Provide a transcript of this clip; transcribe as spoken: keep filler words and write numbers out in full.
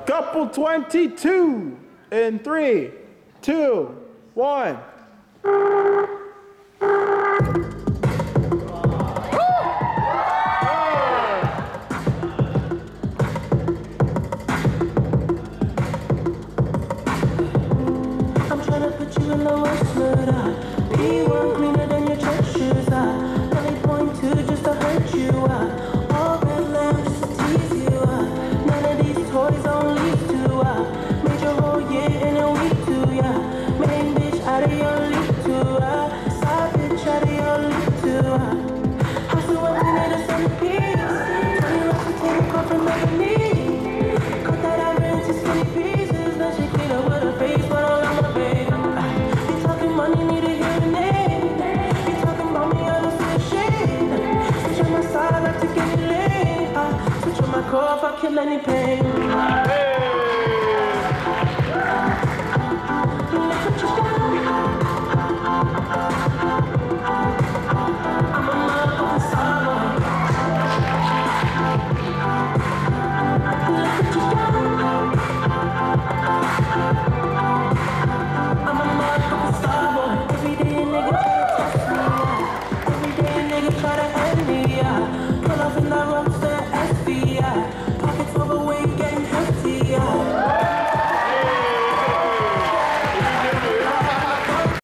Couple twenty-two in three, two, one. I'm trying to put you in the worst mood. Uh. Be one cleaner than your church shoes. Uh. Only point two just to hurt you. Uh. All red lamps just to tease you. Uh. None of these toys only two. Uh. Made your whole year in a week too. Yeah. Main bitch out of your league too. Uh. Side bitch out of your league too. Uh. House of one cleaner to centerpiece. Twenty rocks to take a call from Ebony. Cut that out into skinny pieces. Then she clean up with her face, but all on my baby. You talking money, need a hearing aid. You talking about me, I don't see a shade. Switch on my side, like to get it laid. I switch on my core if I kill any pain. Look what you done. I'm a motherfucking star boy. Look what you done. I'm a motherfucking star boy. Every day a nigga try to test me, yeah. Every day a nigga try to end me, yeah. Pull off in that